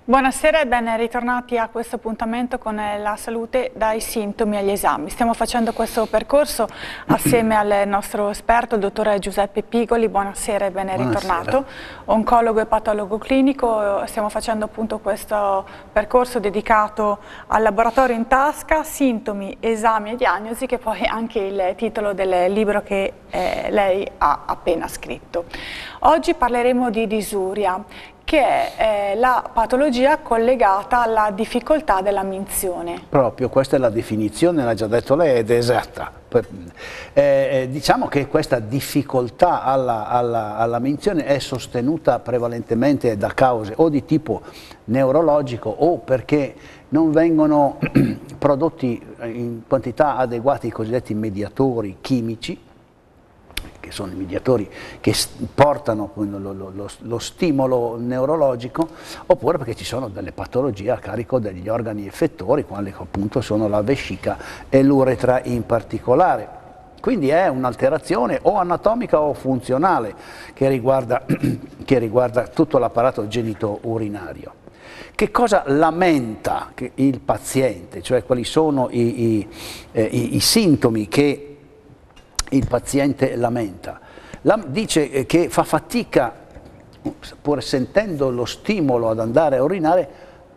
Buonasera e ben ritornati a questo appuntamento con la salute dai sintomi agli esami. Stiamo facendo questo percorso assieme al nostro esperto, il dottore Giuseppe Pigoli. Buonasera e ben ritornato. Oncologo e patologo clinico, stiamo facendo appunto questo percorso dedicato al laboratorio in tasca, sintomi, esami e diagnosi, che poi è anche il titolo del libro che lei ha appena scritto. Oggi parleremo di disuria, che è la patologia collegata alla difficoltà della minzione. Proprio, questa è la definizione, l'ha già detto lei ed è esatta. Diciamo che questa difficoltà alla minzione è sostenuta prevalentemente da cause o di tipo neurologico o perché non vengono prodotti in quantità adeguate i cosiddetti mediatori chimici, che sono i mediatori che portano lo stimolo neurologico, oppure perché ci sono delle patologie a carico degli organi effettori, quali appunto sono la vescica e l'uretra in particolare. Quindi è un'alterazione o anatomica o funzionale che riguarda tutto l'apparato genito-urinario. Che cosa lamenta il paziente, cioè quali sono i sintomi che il paziente lamenta? Dice che fa fatica, pur sentendo lo stimolo ad andare a urinare,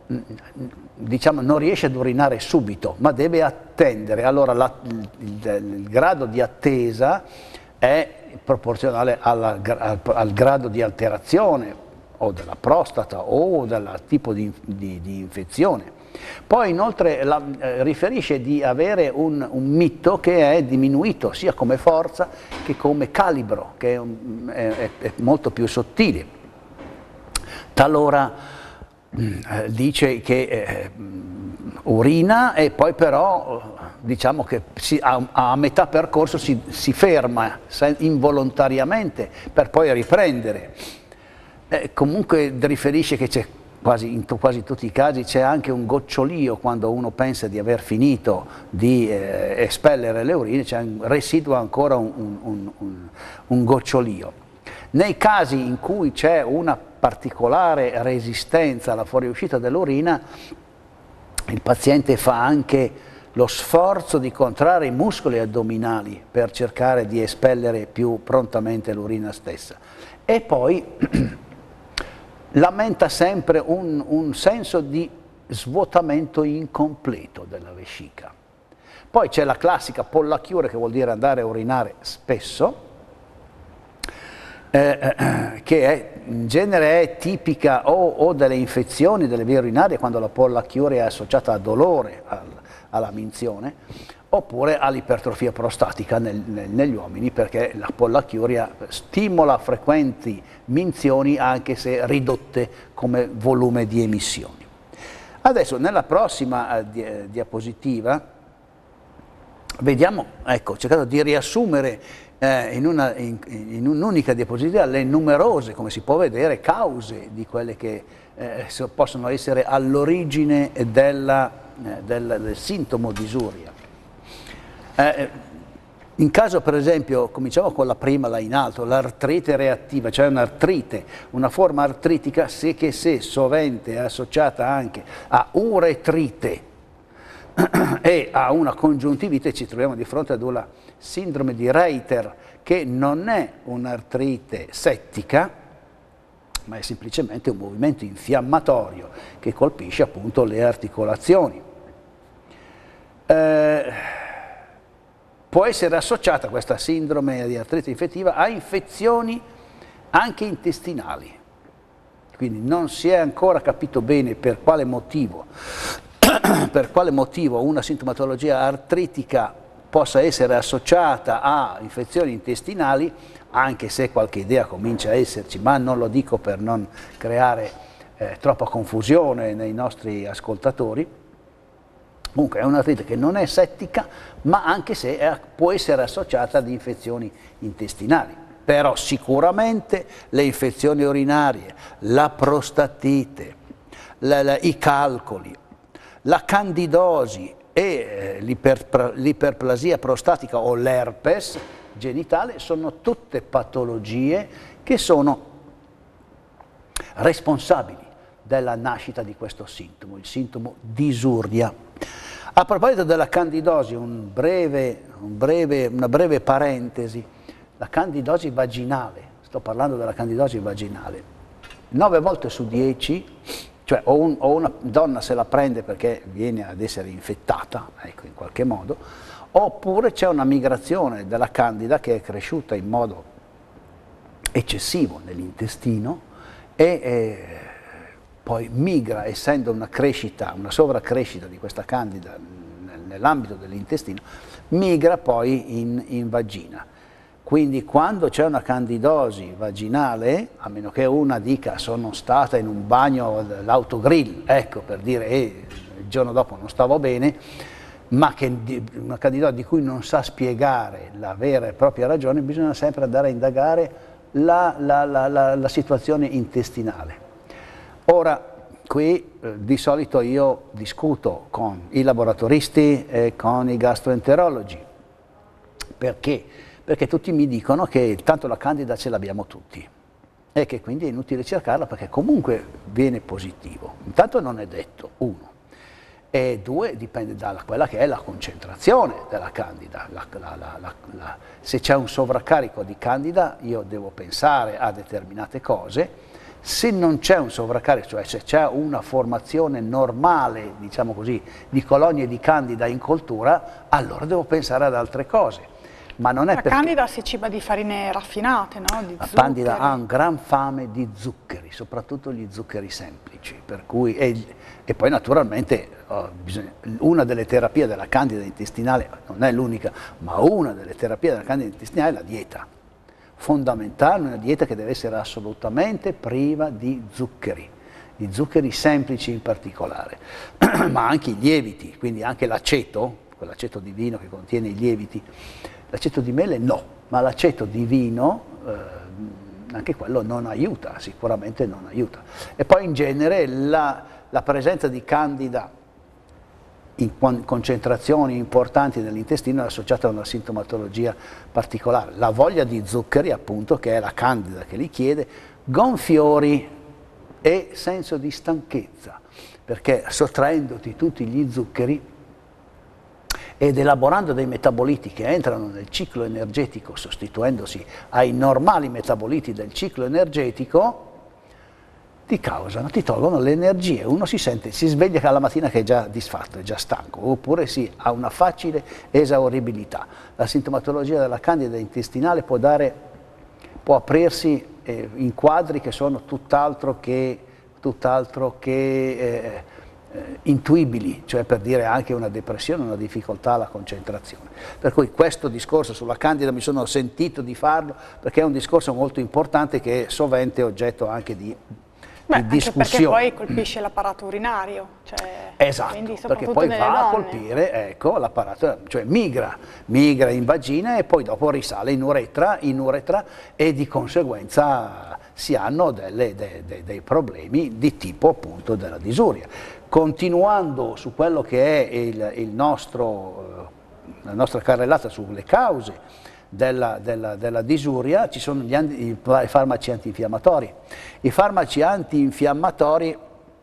diciamo non riesce ad urinare subito, ma deve attendere. Allora il grado di attesa è proporzionale al grado di alterazione o della prostata o del tipo di infezione. Poi inoltre riferisce di avere un mito che è diminuito sia come forza che come calibro, che è molto più sottile. Talora dice che urina e poi però diciamo che a metà percorso si ferma involontariamente per poi riprendere. Comunque riferisce che c'è in quasi tutti i casi c'è anche un gocciolio quando uno pensa di aver finito di espellere le urine, residua ancora un gocciolio. Nei casi in cui c'è una particolare resistenza alla fuoriuscita dell'urina, il paziente fa anche lo sforzo di contrarre i muscoli addominali per cercare di espellere più prontamente l'urina stessa. E poi lamenta sempre un senso di svuotamento incompleto della vescica. Poi c'è la classica pollachiure, che vuol dire andare a urinare spesso, che in genere è tipica o delle infezioni delle vie urinarie, quando la pollachiure è associata a dolore alla minzione, oppure all'ipertrofia prostatica negli uomini, perché la pollachiuria stimola frequenti minzioni anche se ridotte come volume di emissioni. Adesso nella prossima diapositiva vediamo, ecco, ho cercato di riassumere in un'unica diapositiva le numerose, come si può vedere, cause di quelle che possono essere all'origine del sintomo disuria. In caso per esempio, cominciamo con la prima là in alto, l'artrite reattiva, cioè un'artrite, una forma artritica che se sovente è associata anche a uretrite e a una congiuntivite, ci troviamo di fronte ad una sindrome di Reiter, che non è un'artrite settica, ma è semplicemente un movimento infiammatorio che colpisce appunto le articolazioni. Può essere associata questa sindrome di artrite infettiva a infezioni anche intestinali, quindi non si è ancora capito bene per quale motivo una sintomatologia artritica possa essere associata a infezioni intestinali, anche se qualche idea comincia a esserci, ma non lo dico per non creare troppa confusione nei nostri ascoltatori. Comunque è un'artrite che non è settica, ma anche se può essere associata ad infezioni intestinali. Però sicuramente le infezioni urinarie, la prostatite, i calcoli, la candidosi e l'iperplasia prostatica o l'herpes genitale sono tutte patologie che sono responsabili della nascita di questo sintomo, il sintomo disuria. A proposito della candidosi, una breve parentesi, la candidosi vaginale, sto parlando della candidosi vaginale, 9 volte su 10, cioè o una donna se la prende perché viene ad essere infettata, ecco, in qualche modo, oppure c'è una migrazione della candida che è cresciuta in modo eccessivo nell'intestino e poi migra, essendo una sovracrescita di questa candida nell'ambito dell'intestino, migra poi in vagina. Quindi quando c'è una candidosi vaginale, a meno che una dica sono stata in un bagno dell'autogrill, ecco, per dire il giorno dopo non stavo bene, ma che una candidosi di cui non sa spiegare la vera e propria ragione, bisogna sempre andare a indagare la situazione intestinale. Ora, qui di solito io discuto con i laboratoristi e con i gastroenterologi. Perché? Perché tutti mi dicono che tanto la candida ce l'abbiamo tutti e che quindi è inutile cercarla perché comunque viene positivo. Intanto non è detto, uno. E due, dipende da quella che è la concentrazione della candida. Se c'è un sovraccarico di candida io devo pensare a determinate cose. Se non c'è un sovraccarico, cioè se c'è una formazione normale, diciamo così, di colonie di candida in coltura, allora devo pensare ad altre cose. Ma non è la candida si ciba di farine raffinate, no? Di la candida ha un gran fame di zuccheri, soprattutto gli zuccheri semplici, per cui, e poi naturalmente una delle terapie della candida intestinale, non è l'unica, ma una delle terapie della candida intestinale è la dieta. Fondamentale, una dieta che deve essere assolutamente priva di zuccheri semplici in particolare, ma anche i lieviti, quindi anche l'aceto, quell'aceto di vino che contiene i lieviti. L'aceto di mele no, ma l'aceto di vino, anche quello non aiuta, sicuramente non aiuta. E poi in genere la presenza di candida in concentrazioni importanti nell'intestino è associata a una sintomatologia particolare. La voglia di zuccheri, appunto, che è la candida che li chiede, gonfiori e senso di stanchezza, perché sottraendoti tutti gli zuccheri ed elaborando dei metaboliti che entrano nel ciclo energetico sostituendosi ai normali metaboliti del ciclo energetico, ti tolgono le energie. Uno si sveglia alla mattina che è già disfatto, è già stanco, oppure ha una facile esauribilità. La sintomatologia della candida intestinale può aprirsi in quadri che sono tutt'altro che intuibili, cioè per dire anche una depressione, una difficoltà alla concentrazione. Per cui questo discorso sulla candida mi sono sentito di farlo perché è un discorso molto importante che è sovente oggetto anche di discussione. Perché poi colpisce l'apparato urinario. Cioè, esatto, perché poi va a colpire, ecco, l'apparato, cioè migra in vagina e poi dopo risale in uretra e di conseguenza si hanno dei problemi di tipo appunto della disuria. Continuando su quello che è la nostra carrellata sulle cause della disuria, ci sono i farmaci antinfiammatori. I farmaci antinfiammatori,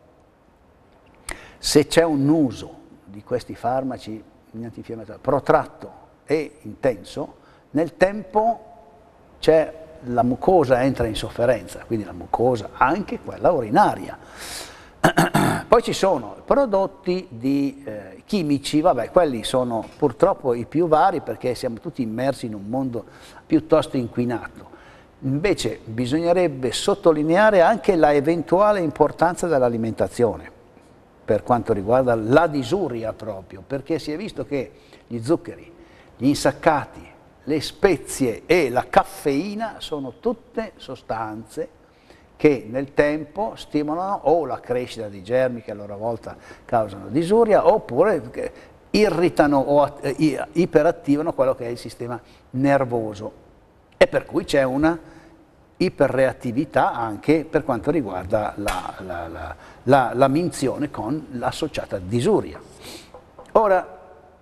se c'è un uso di questi farmaci antinfiammatori protratto e intenso, nel tempo la mucosa entra in sofferenza, quindi la mucosa anche quella urinaria. Poi ci sono prodotti chimici, vabbè, quelli sono purtroppo i più vari perché siamo tutti immersi in un mondo piuttosto inquinato. Invece bisognerebbe sottolineare anche la eventuale importanza dell'alimentazione per quanto riguarda la disuria proprio, perché si è visto che gli zuccheri, gli insaccati, le spezie e la caffeina sono tutte sostanze che nel tempo stimolano o la crescita di germi che a loro volta causano disuria oppure irritano o iperattivano quello che è il sistema nervoso e per cui c'è una iperreattività anche per quanto riguarda la minzione con l'associata disuria. Ora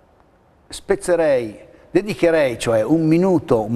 dedicherei cioè un minuto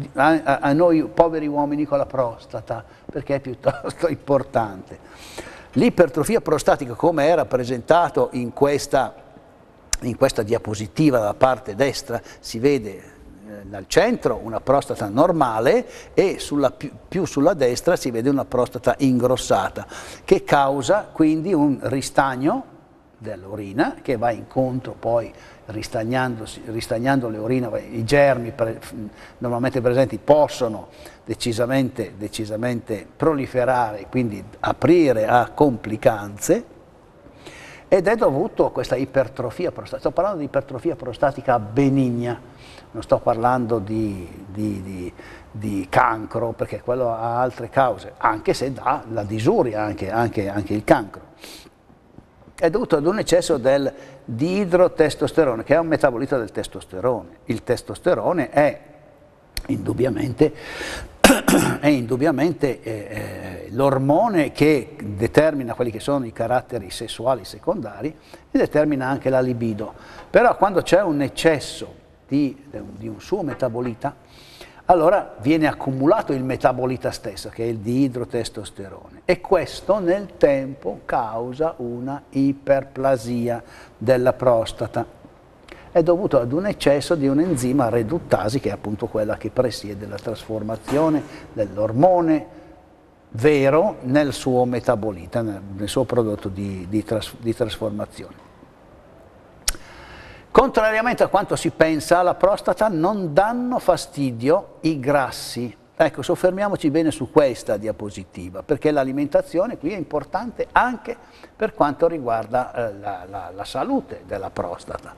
a noi poveri uomini con la prostata, perché è piuttosto importante. L'ipertrofia prostatica, come è rappresentato in questa diapositiva dalla parte destra, si vede al centro una prostata normale e più sulla destra si vede una prostata ingrossata, che causa quindi un ristagno dell'urina che va incontro poi ristagnando le urine, i germi normalmente presenti possono decisamente proliferare, quindi aprire a complicanze, ed è dovuto a questa ipertrofia prostatica. Sto parlando di ipertrofia prostatica benigna, non sto parlando di cancro, perché quello ha altre cause, anche se dà la disuria, anche il cancro. È dovuto ad un eccesso del diidrotestosterone, che è un metabolita del testosterone. Il testosterone è indubbiamente l'ormone che determina quelli che sono i caratteri sessuali secondari e determina anche la libido. Però quando c'è un eccesso di un suo metabolita, allora viene accumulato il metabolita stesso, che è il diidrotestosterone, e questo nel tempo causa una iperplasia della prostata. È dovuto ad un eccesso di un'enzima reduttasi, che è appunto quella che presiede la trasformazione dell'ormone vero nel suo metabolita, nel suo prodotto di trasformazione. Contrariamente a quanto si pensa, alla prostata non danno fastidio i grassi. Ecco, soffermiamoci bene su questa diapositiva, perché l'alimentazione qui è importante anche per quanto riguarda la salute della prostata.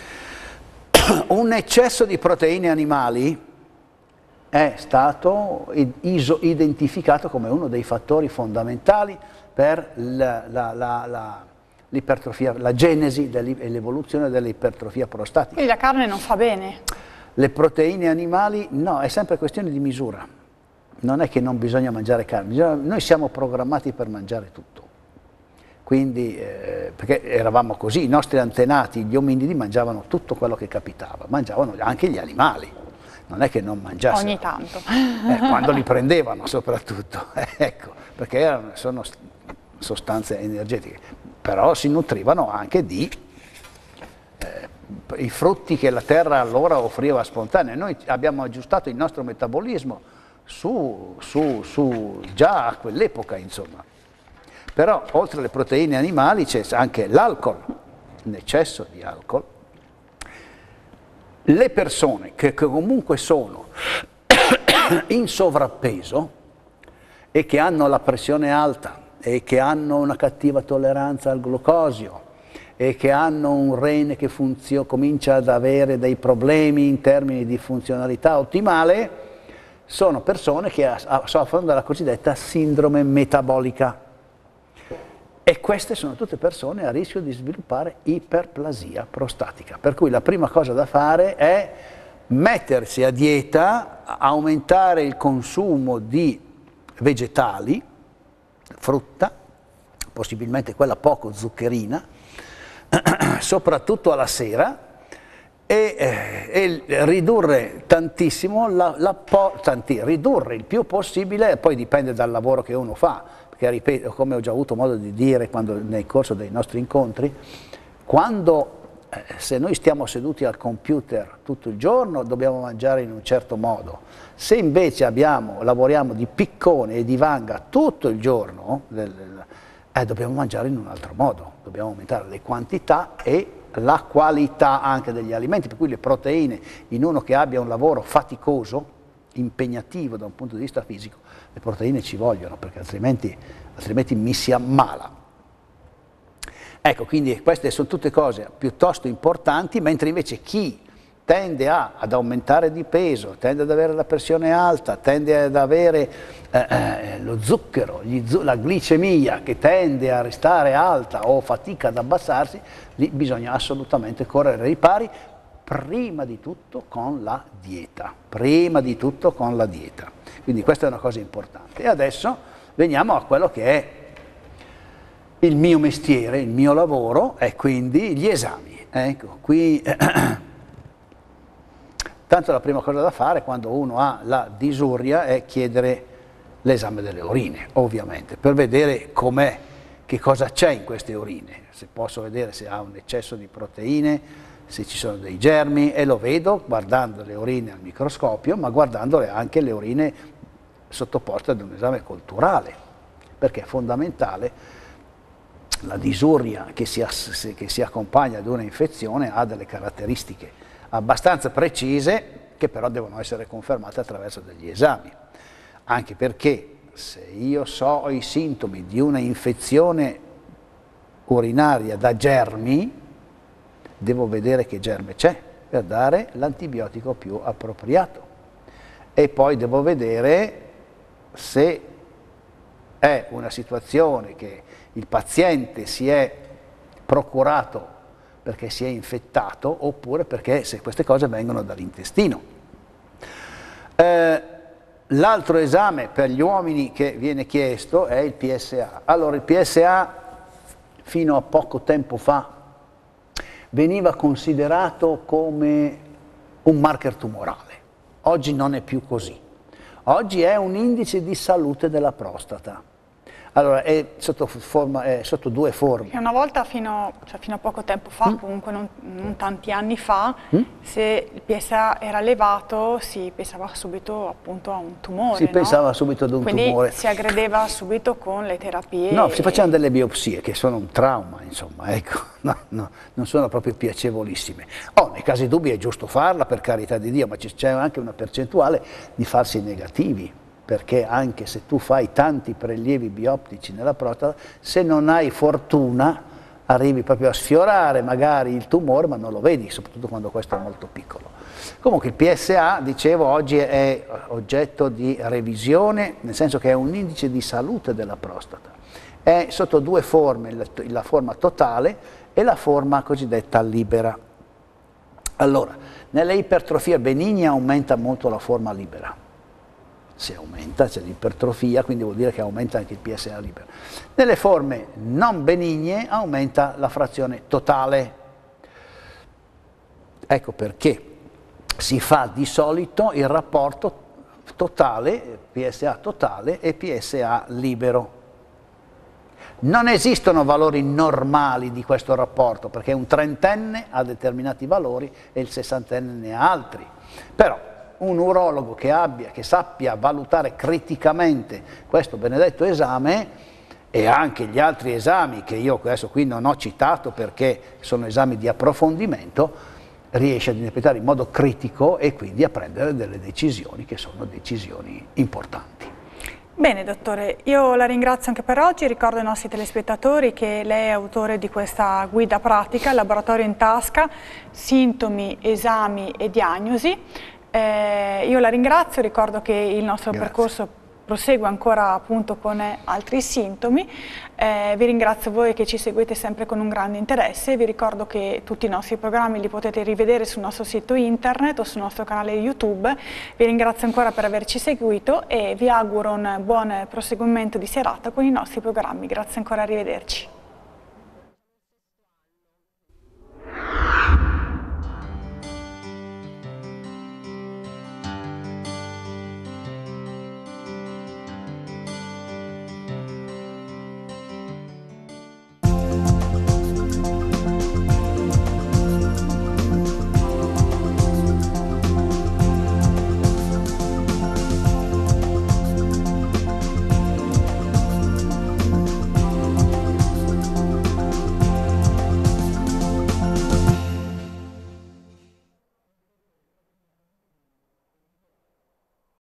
Un eccesso di proteine animali è stato identificato come uno dei fattori fondamentali per l'ipertrofia, la genesi e l'evoluzione dell'ipertrofia prostatica. Quindi la carne non fa bene? Le proteine animali, no, è sempre questione di misura. Non è che non bisogna mangiare carne, noi siamo programmati per mangiare tutto. Quindi, perché eravamo così, i nostri antenati, gli ominidi, mangiavano tutto quello che capitava, mangiavano anche gli animali. Non è che non mangiassero. Ogni tanto. Quando li prendevano soprattutto, ecco, perché sono sostanze energetiche. Però si nutrivano anche di i frutti che la terra allora offriva spontanei. Noi abbiamo aggiustato il nostro metabolismo già a quell'epoca, insomma. Però oltre alle proteine animali c'è anche l'alcol, un eccesso di alcol. Le persone che comunque sono in sovrappeso e che hanno la pressione alta e che hanno una cattiva tolleranza al glucosio e che hanno un rene che comincia ad avere dei problemi in termini di funzionalità ottimale, sono persone che soffrono della cosiddetta sindrome metabolica. E queste sono tutte persone a rischio di sviluppare iperplasia prostatica. Per cui la prima cosa da fare è mettersi a dieta, aumentare il consumo di vegetali, frutta, possibilmente quella poco zuccherina, soprattutto alla sera, e ridurre tantissimo, ridurre il più possibile, poi dipende dal lavoro che uno fa, perché ripeto, come ho già avuto modo di dire nel corso dei nostri incontri, se noi stiamo seduti al computer tutto il giorno dobbiamo mangiare in un certo modo, se invece lavoriamo di piccone e di vanga tutto il giorno, dobbiamo mangiare in un altro modo, dobbiamo aumentare le quantità e la qualità anche degli alimenti, per cui le proteine, in uno che abbia un lavoro faticoso, impegnativo da un punto di vista fisico, le proteine ci vogliono, perché altrimenti mi si ammala. Ecco, quindi queste sono tutte cose piuttosto importanti, mentre invece chi tende ad aumentare di peso, tende ad avere la pressione alta, tende ad avere lo zucchero, la glicemia che tende a restare alta o fatica ad abbassarsi, lì bisogna assolutamente correre ai ripari, prima di tutto con la dieta. Quindi questa è una cosa importante. E adesso veniamo a quello che è il mio mestiere, il mio lavoro, e quindi gli esami. Ecco, qui tanto la prima cosa da fare quando uno ha la disuria è chiedere l'esame delle urine, ovviamente, per vedere com'è che cosa c'è in queste urine, se posso vedere se ha un eccesso di proteine, se ci sono dei germi, e lo vedo guardando le urine al microscopio, ma guardandole anche le urine sottoposte ad un esame culturale, perché è fondamentale. La disuria che si accompagna ad una infezione ha delle caratteristiche abbastanza precise, che però devono essere confermate attraverso degli esami, anche perché se io so i sintomi di una infezione urinaria da germi, devo vedere che germe c'è per dare l'antibiotico più appropriato, e poi devo vedere se è una situazione che il paziente si è procurato perché si è infettato, oppure perché se queste cose vengono dall'intestino. L'altro esame per gli uomini che viene chiesto è il PSA. Allora, il PSA fino a poco tempo fa veniva considerato come un marker tumorale. Oggi non è più così. Oggi è un indice di salute della prostata. Allora, è sotto due forme. Una volta, fino a poco tempo fa, comunque non tanti anni fa, se il PSA era elevato si pensava subito appunto a un tumore. Si pensava subito ad un tumore. Quindi si aggredeva subito con le terapie. No, si facevano delle biopsie che sono un trauma, insomma, ecco, no, non sono proprio piacevolissime. Nei casi dubbi è giusto farla, per carità di Dio, ma c'è anche una percentuale di falsi negativi, perché anche se tu fai tanti prelievi bioptici nella prostata, se non hai fortuna arrivi proprio a sfiorare magari il tumore, ma non lo vedi, soprattutto quando questo è molto piccolo. Comunque il PSA, dicevo, oggi è oggetto di revisione, nel senso che è un indice di salute della prostata. È sotto due forme, la forma totale e la forma cosiddetta libera. Allora, nella ipertrofia benigna aumenta molto la forma libera. Se aumenta, c'è l'ipertrofia, quindi vuol dire che aumenta anche il PSA libero. Nelle forme non benigne aumenta la frazione totale. Ecco perché si fa di solito il rapporto totale, PSA totale e PSA libero. Non esistono valori normali di questo rapporto, perché un trentenne ha determinati valori e il sessantenne ne ha altri. Però un urologo che sappia valutare criticamente questo benedetto esame, e anche gli altri esami che io adesso qui non ho citato perché sono esami di approfondimento, riesce ad interpretare in modo critico e quindi a prendere delle decisioni che sono decisioni importanti. Bene dottore, io la ringrazio anche per oggi, ricordo ai nostri telespettatori che lei è autore di questa guida pratica, Laboratorio in tasca, sintomi, esami e diagnosi. Io la ringrazio, ricordo che il nostro percorso prosegue ancora appunto con altri sintomi. Vi ringrazio voi che ci seguite sempre con un grande interesse, vi ricordo che tutti i nostri programmi li potete rivedere sul nostro sito internet o sul nostro canale YouTube. Vi ringrazio ancora per averci seguito e vi auguro un buon proseguimento di serata con i nostri programmi. Grazie ancora, arrivederci.